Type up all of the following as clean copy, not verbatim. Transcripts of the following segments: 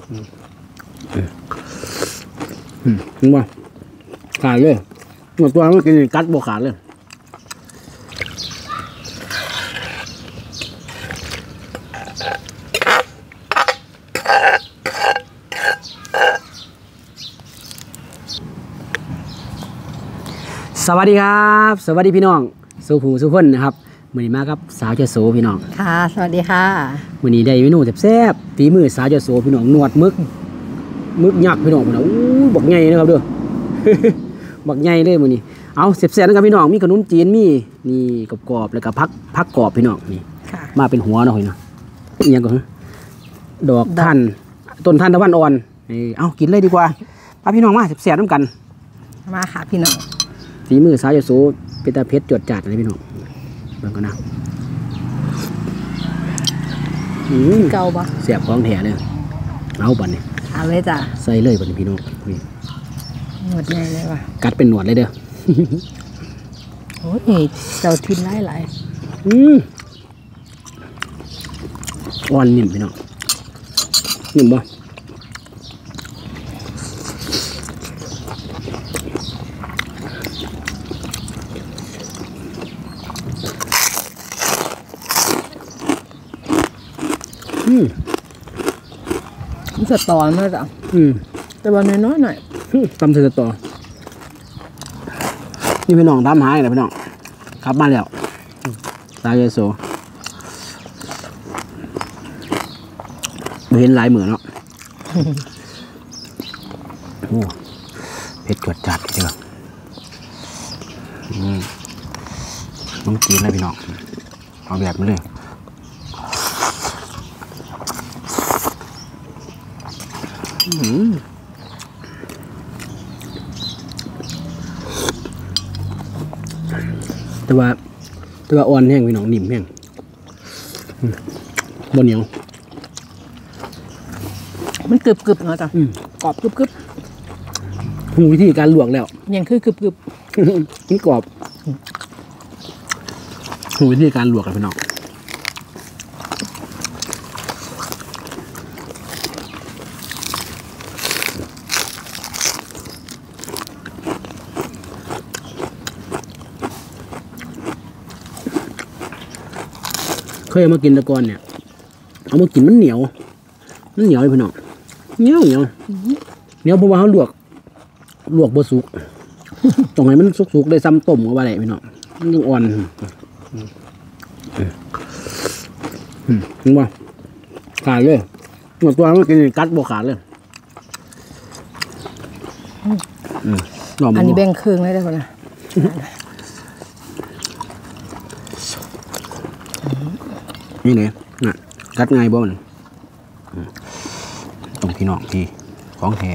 เห็นป่ะขาดเลยหมดตัวมันกินกัดบวขาดเลยสวัสดีครับสวัสดีพี่น้องสุภูสุพนนะครับมื้อนี้มาครับสาวเจ้าโสพี่น้องค่ะสวัสดีค่ะมื้อนี้ได้เมนูแซ่บๆฝีมือสาวเจ้าโสพี่น้องนวดมึกยักษ์พี่น้องพุ่นน่ะอู้บักใหญ่นะครับเด้อ บักใหญ่เลยมื้อนี้เอาแซ่บๆนะครับพี่น้องมีขนมจีนมีนี่กรอบๆแล้วก็ผักกรอบพี่น้องนี่มาเป็นหัวเนาะพี่น้องอีหยังก็ดอกท่านต้นท่านตะวันอ่อนเอากินเลยดีกว่าพาพี่น้องมาแซ่บๆนำกันมาค่ะพี่น้องฝีมือสาวเจ้าโสเป็นตาเพชรจดจัดเลยพี่น้องเบิ่งกันนะเก่าปะเสียบของแถเลยเอาบันเนี่ยเอาเลยจ้ะใส่เลยบันพี่น้องหนวดใหญ่เลยว่ะกัดเป็นหนวดเลยเด้อโอ้ยเจ้าทินหลายอ่อนนิ่มพี่น้องนิ่มปะมันสตอมากจ้ะแต่ว่าน้อยหน่อยตำเสต่อนี่พี่น้องตามหาเลยพี่น้องขับมาแล้วสาวเยโสเห็นลายเหมือนเนาะโอ้เผ็ดกดจัดทีเดียวต้องกินเลยพี่น้องเอาแบบนี้เลยแต่ว่าอ่อนแห้งพี่น้องนิ่มแห้งบนเหนียวมันกรึบเนาะจ้ะกรอบกรึบหูวิธีการลวกแล้วยังคือกรึบมันกรอบหูวิธีการลวกกันพี่น้องเคยเอามากินตะกอนเนี่ยเอามากินมันเหนียวเลยพี่น้องเหนียวเพราะว่าเขาลวกบะสุกตรงไหนมันสุกได้ซ้ำต้มกับอะไรพี่น้องมันยังอ่อนเห็นป่ะขาดเลยหมดตัวมันกินกัดบวขาดเลยอันนี้แบ่งครึ่งเลยได้ป่ะนะนี่เลยน่ะกัดง่ายบ่มันตรงพี่น้องพี่ของแท้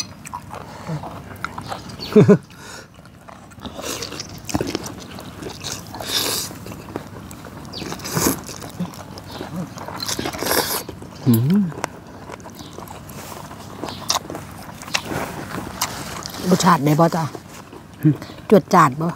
รสชาติได้บ่จ้ะจวดจาดบ่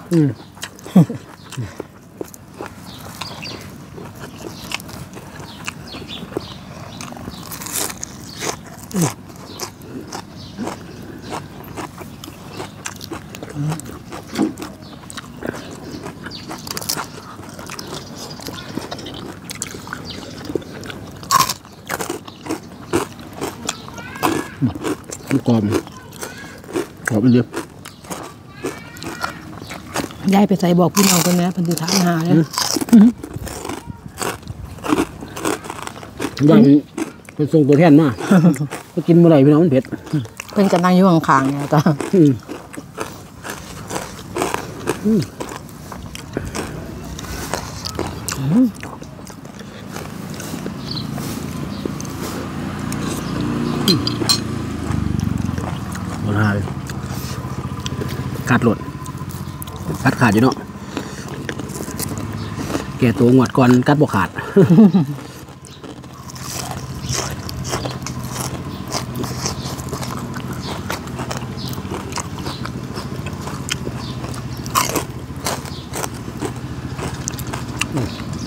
กรอบมันเยอะยายไปใส่บอกพี่น้องคนนี้พันธุถามหาเลยยายเป็นส่งตัวแทนมาก็กินเมื่อไหร่พี่น้องมันเผ็ดเป็นกำลังอยู่ข้างๆเนี่ยจ้ะกัดหลดกัดขาดอยู่เนาะแกตัวงวดก่อนกัดบ่ขาด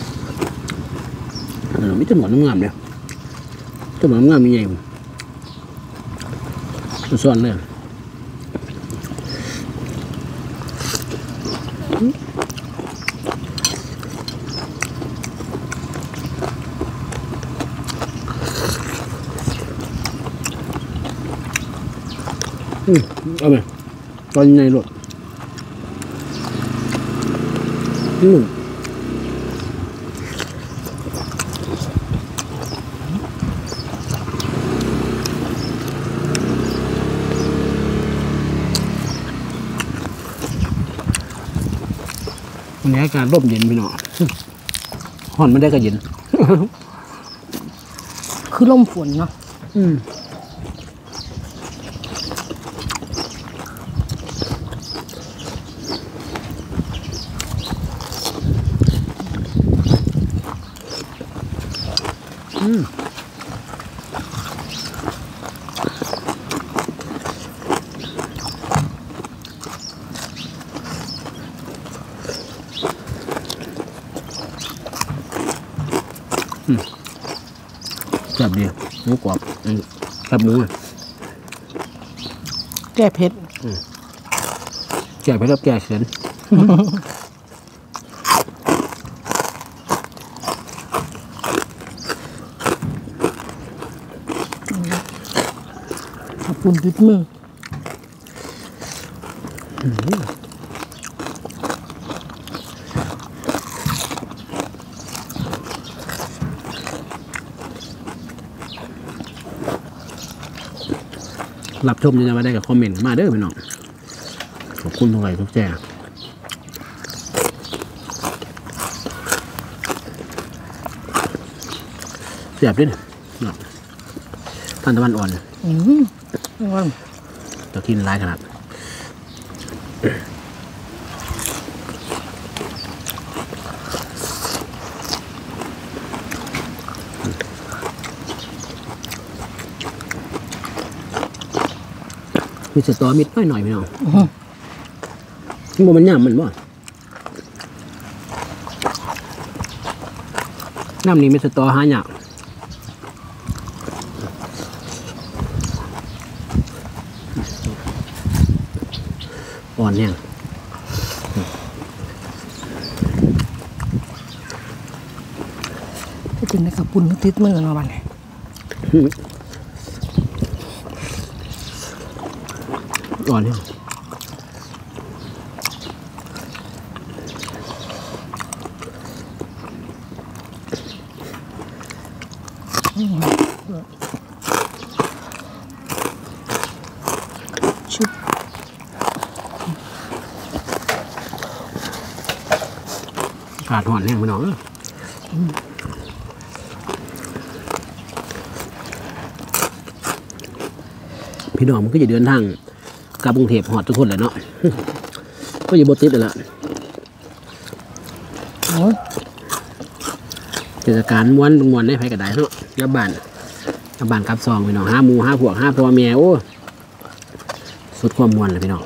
มิตรหมอนน้ำงามเลยจะหมอนน้ำงามมีไงส่วนเลยเอาไปตอนในรถวันนี้อากาศร่มเย็นพี่น้องห่อนไม่ได้ก็เย็นคือลมฝนเนาะจับดีหมูกรอบจับหมูแก้เผ็ดแก่ไปแล้วแก่เขียนขอบคุณติดมือรับชมจะมาได้กับคอมเมนต์มาเด้อพี่น้องขอบคุณทุกไลค์ทุกแชร์เสียบด้วยนะท่านตะวันอ่อนจะกินร้ายขนาดมีสตอมิดหน่อยพี่น้องที่มันย่ำมันบ่น้ำนี้มีสตอหายากอ่อนเนี่ยถ้าจริงนะขอบคุณติดมือมาบ้านอ่อนเนี่ยชุบขาดห่อนแห้งไปหน่อยพี่น้องมันก็จะเดินทางกลับกรุงเทพหอดทุกคนเลยเนาะก็อย่าบดติดเลยละเทศกาลม้วนได้ไผกระไดเนาะยับบ้านกับซองพี่น้องห้าหมูห้าพวกห้าพ่อแม่โอ้สุดความม้วนเลยพี่น้อง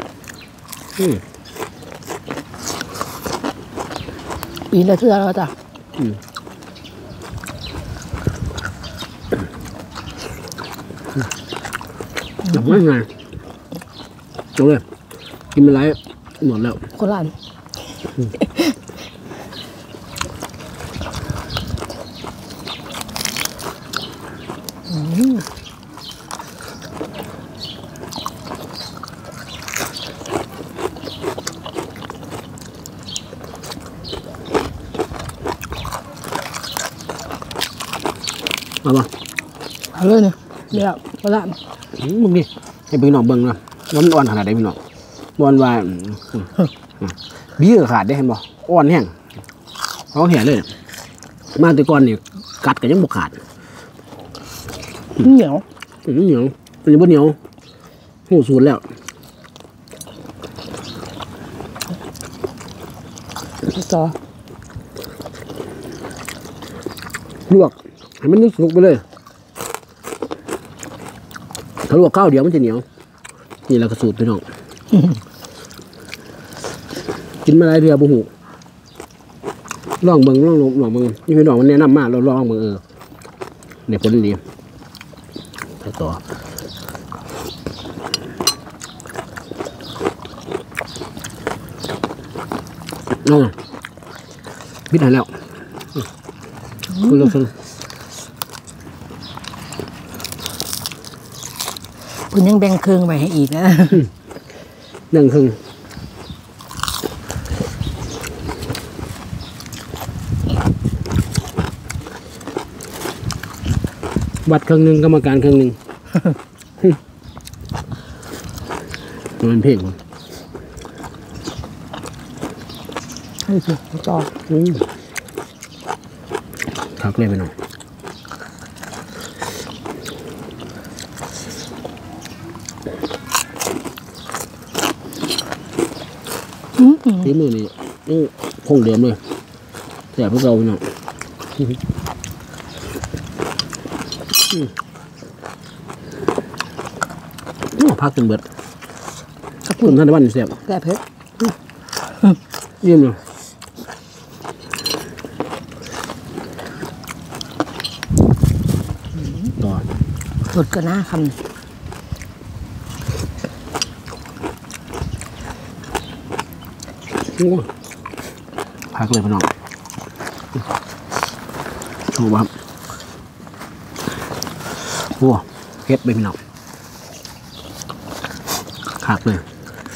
ปีละเทื่อแล้วจ้ะแบบว่าไงจบเลยกินไปไรหมดแล้วคนละอันเอาป่ะเอาเลยเนี่ยเดี๋ยวคนละอันมึงนี่ให้พี่น้องเบิ่งนะว่ามันอ่อนขนาดไหนพี่น้องอ่อนว่าบี้ก็ขาดได้เห็นบ่อ่อนแห้งเขาเห็นเลยมาแต่ก่อนนี่กัดกันยังบ่ขาดเหนียวเหนียวเป็นยังบ่เหนียวหูสูดแล้วต่อลวกให้มันสุกไปเลยถ้าลวกข้าวเดียวมันจะเหนียวนี่เราก็สูตรพี่น้องกินมาหลายเดือนบุหูลองเบิ่งนี่พี่น้องมันแนะนำมากเราลองเบิ่งเนี่ยผลดีต่อน้องพิษหายแล้วคุณลองคุณยังแบ่งเครื่องไว้ให้อีกนะ 1 ครึ่งวัดครึ่งหนึ่งกรรมการครึ่งหนึ่ง มันเพ่งให้สิต่อคักเลยไปหน่อยที่มือนี่คงเดิมเลยแสบพวกเราไปหน่อยพักจนเบิดคุณท่านบ้านแสบแก่เพชรเยี่ยมเลยต่อสดก็น่าคำพักเลยพี่น้องโชว์บ้างโอ้เฮ็ดไปพี่น้องพักเลย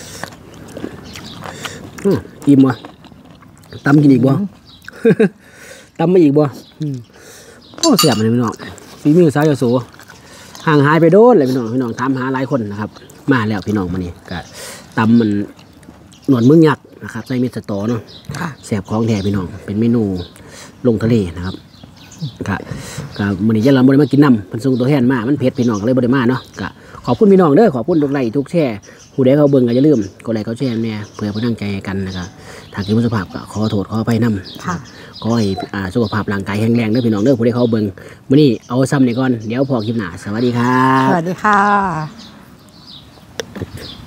อิ่มวะตำกินอีกบ่ ตำมาอีกบ่โอ้เสียบเลยพี่น้องฝีมือสาวโยโสห่างหายไปโดนเลยพี่น้องถามหาหลายคนนะครับมาแล้วพี่น้องมานี่ก็ตำมันหนวดมึงยักษ์นะครับใส่เม็ดสตอเนาะแซ่บของแท้พี่น้องเป็นเมนูลงทะเลนะครับก็มื้อนี้ยันเราบ่ได้มากินน้ำเพิ่นส่งตัวแทนมามันเผ็ดพี่น้องก็เลยบ่ได้มาเนาะก็ขอบคุณพี่น้องเด้อขอบคุณทุกไลค์ทุกแชร์ผู้ใดเขาเบิ่งก็อย่าลืมกดไลค์กดแชร์แน่เพื่อเพิ่นตั้งใจกันนะครับทางทีมสุขภาพก็ขอโทษขออภัยนำค่ะขอให้สุขภาพร่างกายแข็งแรงเด้อพี่น้องเด้อผู้ใดเขาเบิ่งมื้อนี้เอาซ้ำนี่ก่อนเดี๋ยวพอคลิปหน้าสวัสดีครับสวัสดีค่ะ